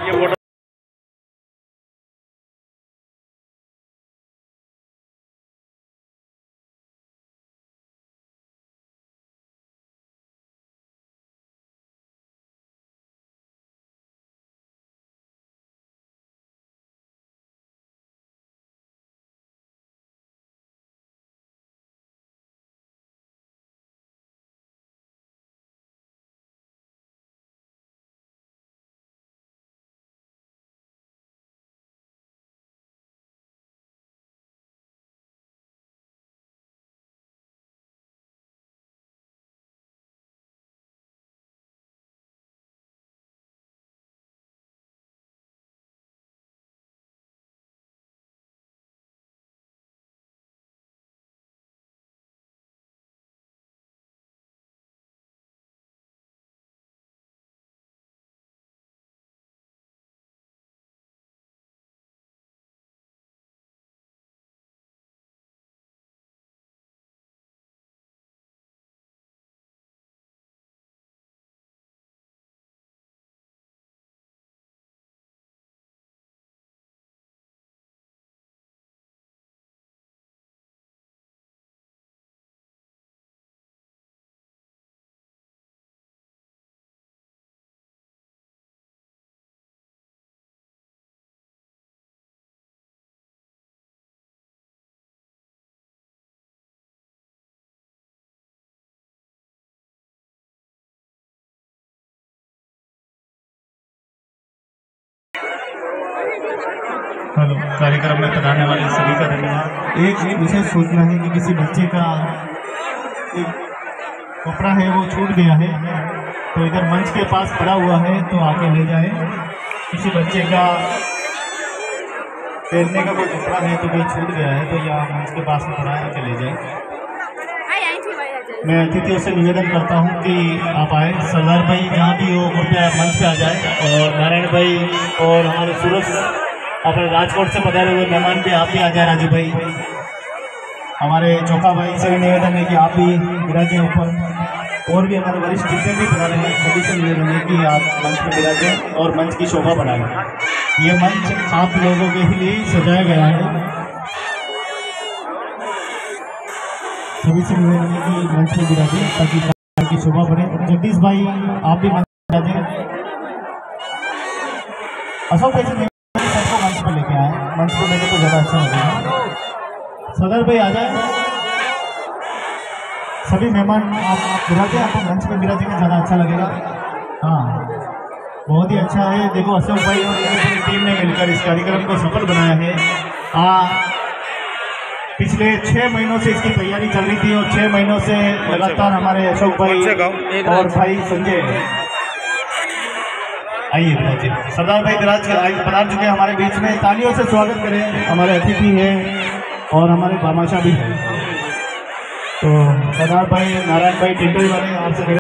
ये photo hello, कार्यक्रम में पधारने वाले सभी का धन्यवाद। एक विशेष सूचना है कि किसी बच्चे का एक कपड़ा है वो छूट गया है, तो इधर मंच के पास पड़ा हुआ है, तो आके ले जाए। किसी बच्चे का पहनने का कोई कपड़ा है तो कोई छूट गया है, तो यहाँ मंच के पास में पड़ा है, आके ले जाए। मैं अतिथियों से निवेदन करता हूँ कि आप आए। सरदार भाई जहाँ भी हो कृपया मंच पे आ जाए, और नारायण भाई और हमारे सूरज अपने राजकोट से पधारे हुए मेहमान भी आप भी आ जाए। राजू भाई, हमारे चौका भाई से भी निवेदन है कि आप भी विराजे ऊपर, और भी हमारे वरिष्ठ जितने भी पधारे हैं सभी से निवेदन है कि आप मंच पर विराजें और मंच की शोभा बढ़ाएं। ये मंच आप लोगों के लिए सजाया गया है। सभी से निवेदन है कि मंच पर विराजें ताकि की शोभा बढ़े। जगदीश भाई आप भी मंच पर विराजें। अशोक भाई से सबको मंच पर लेके आए, मंच पर लेके तो ज़्यादा अच्छा लगेगा। सदर भाई आ जाए। सभी मेहमान आप विराजे, आपको मंच पर विराजेंगे ज़्यादा अच्छा लगेगा। हाँ, बहुत ही अच्छा है। देखो अशोक भाई और पूरी टीम ने मिलकर इस कार्यक्रम को सफल बनाया है। पिछले 6 महीनों से इसकी तैयारी चल रही थी, और 6 महीनों से लगातार हमारे अशोक भाई और भाई संजय आइए जी। सरदार भाई विराज पधार चुके हैं हमारे बीच में। तालियों से स्वागत करें, हमारे अतिथि हैं और हमारे भामाशाह भी हैं। तो सरदार भाई, नारायण भाई, टिंडोई वाले आपसे